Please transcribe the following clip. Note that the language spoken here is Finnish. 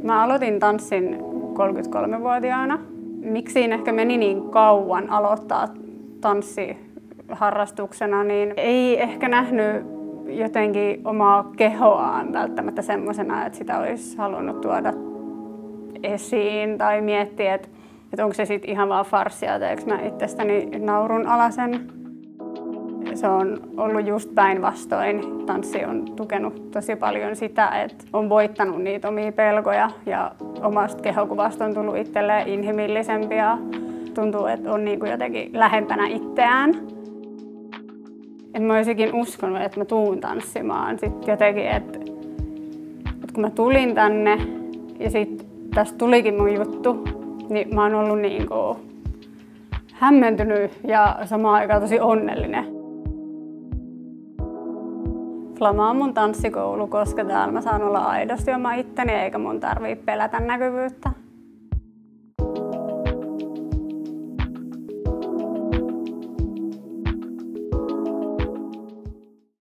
Mä aloitin tanssin 33-vuotiaana. Miksi siinä ehkä meni niin kauan aloittaa tanssiharrastuksena, niin ei ehkä nähnyt jotenkin omaa kehoaan välttämättä semmoisena, että sitä olisi halunnut tuoda esiin tai miettiä, että onko se sitten ihan vaan farssia, teekö mä itsestäni naurunalaisen. Se on ollut just päinvastoin. Tanssi on tukenut tosi paljon sitä, että on voittanut niitä omia pelkoja ja omasta kehokuvasta on tullut itselleen inhimillisempi ja tuntuu, että on niin kuin jotenkin lähempänä itseään. En mä olisikin uskonut, että mä tuun tanssimaan. Sitten jotenkin, että kun mä tulin tänne ja sitten tästä tulikin mun juttu, niin mä oon ollut niin kuin hämmentynyt ja samaan aikaan tosi onnellinen. Flama on mun tanssikoulu, koska täällä mä saan olla aidosti oma itteni eikä mun tarvitse pelätä näkyvyyttä.